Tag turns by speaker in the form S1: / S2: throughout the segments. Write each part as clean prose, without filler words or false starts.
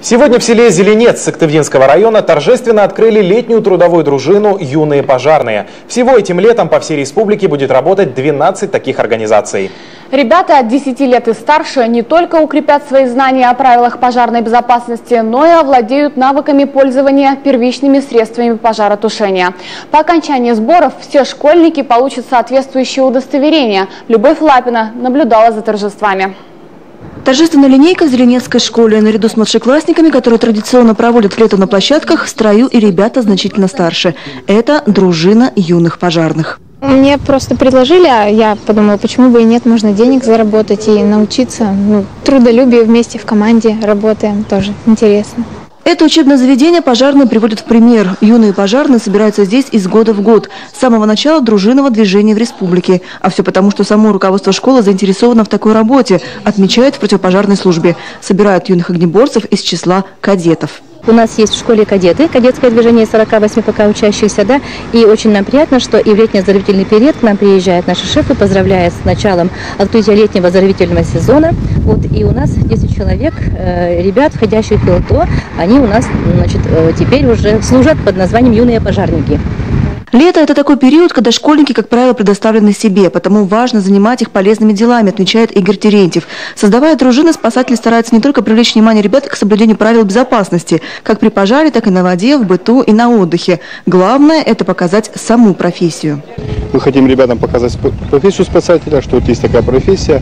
S1: Сегодня в селе Зеленец Сыктывдинского района торжественно открыли летнюю трудовую дружину «Юные пожарные». Всего этим летом по всей республике будет работать 12 таких организаций.
S2: Ребята от 10 лет и старше не только укрепят свои знания о правилах пожарной безопасности, но и овладеют навыками пользования первичными средствами пожаротушения. По окончании сборов все школьники получат соответствующие удостоверения. Любовь Лапина наблюдала за торжествами.
S3: Торжественная линейка в Зеленецкой школе. Наряду с младшеклассниками, которые традиционно проводят лето на площадках, в строю и ребята значительно старше. Это дружина юных пожарных.
S4: Мне просто предложили, а я подумала, почему бы и нет, можно денег заработать и научиться. Трудолюбие вместе в команде работаем, тоже интересно.
S3: Это учебное заведение пожарные приводят в пример. Юные пожарные собираются здесь из года в год. С самого начала дружинного движения в республике. А все потому, что само руководство школы заинтересовано в такой работе, отмечают в противопожарной службе. Собирают юных огнеборцев из числа кадетов.
S5: У нас есть в школе кадеты, кадетское движение 48 пока учащихся, да, и очень нам приятно, что и в летний-оздоровительный период к нам приезжают наши шефы, поздравляя с началом открытия летнего оздоровительного сезона. Вот, и у нас 10 человек, ребят, входящих в ЛТО, они у нас, значит, теперь уже служат под названием «Юные пожарники».
S3: Лето – это такой период, когда школьники, как правило, предоставлены себе, потому важно занимать их полезными делами, отмечает Игорь Терентьев. Создавая дружины, спасатели стараются не только привлечь внимание ребят к соблюдению правил безопасности, как при пожаре, так и на воде, в быту и на отдыхе. Главное – это показать саму профессию.
S6: Мы хотим ребятам показать профессию спасателя, что вот есть такая профессия.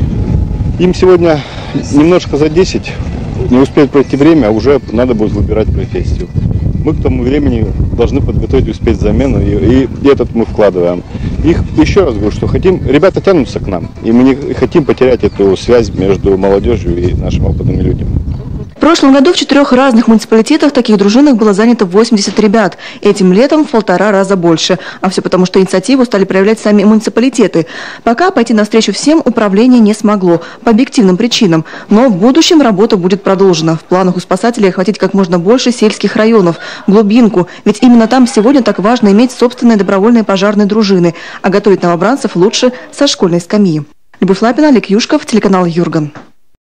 S6: Им сегодня немножко за 10, не успеет пройти время, а уже надо будет выбирать профессию. Мы к тому времени должны подготовить, успеть замену, и этот мы вкладываем. Их еще раз говорю, что хотим, ребята тянутся к нам, и мы не хотим потерять эту связь между молодежью и нашими опытными людьми.
S3: В прошлом году в 4 разных муниципалитетах таких дружинах было занято 80 ребят. Этим летом в 1,5 раза больше. А все потому, что инициативу стали проявлять сами муниципалитеты. Пока пойти навстречу всем управление не смогло. По объективным причинам. Но в будущем работа будет продолжена. В планах у спасателей охватить как можно больше сельских районов. Глубинку. Ведь именно там сегодня так важно иметь собственные добровольные пожарные дружины. А готовить новобранцев лучше со школьной скамьи. Любовь Лапина, Олег Юшков, телеканал Юрган.